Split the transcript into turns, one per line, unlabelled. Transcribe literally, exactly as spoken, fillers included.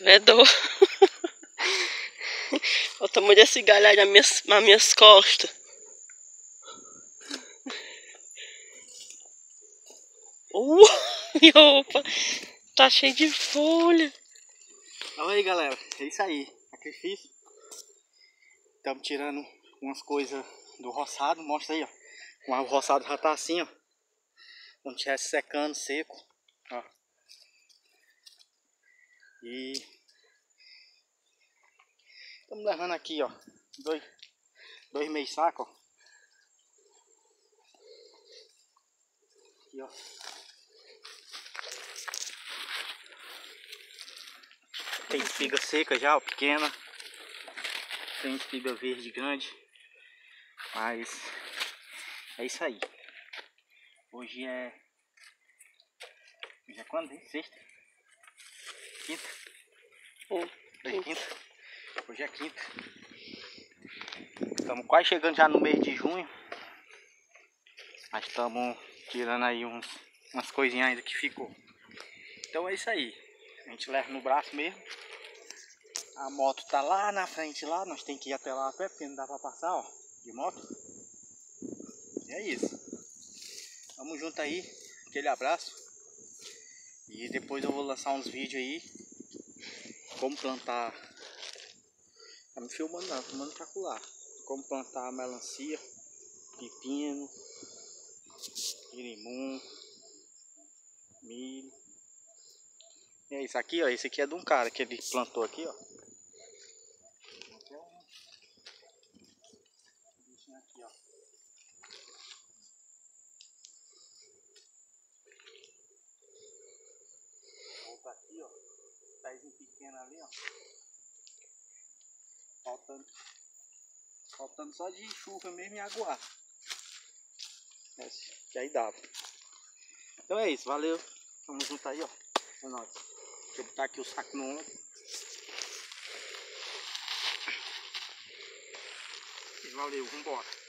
Vedou. Olha o tamanho desse galho aí nas minhas, nas minhas costas. Uh, opa, tá cheio de folha.
Olha aí, galera, é isso aí, sacrifício. Estamos tirando umas coisas do roçado, mostra aí, ó. O roçado já tá assim, ó. Quando estivesse secando, seco, ó. E estamos levando aqui, ó, dois, dois meio saco, ó. Aqui, ó. Tem espiga seca já, ó, pequena. Tem espiga verde grande. Mas é isso aí. Hoje é... Hoje é quando, hein? Sexta? Quinta?
Hum,
Hoje é quinta. Hoje é quinta. Estamos quase chegando já no mês de junho. Mas estamos tirando aí uns, umas coisinhas ainda que ficou. Então é isso aí. A gente leva no braço mesmo. A moto tá lá na frente lá. Nós temos que ir até lá a pé, porque não dá pra passar, ó, de moto. E é isso. Tamo junto aí. Aquele abraço. E depois eu vou lançar uns vídeos aí. Como plantar. Tá me filmando não, filmando pra colar. Como plantar melancia, pepino, girimum, milho. E é isso aqui, ó. Esse aqui é de um cara que ele plantou aqui, ó. Até um bichinho aqui, ó. Outro aqui, ó. Pezinho pequeno ali, ó. Faltando, faltando só de chuva mesmo e aguar. Esse, que aí dava. Então é isso, valeu. Tamo junto aí, ó. É nóis. Deixa eu botar aqui o saco no ombro. Valeu, vambora.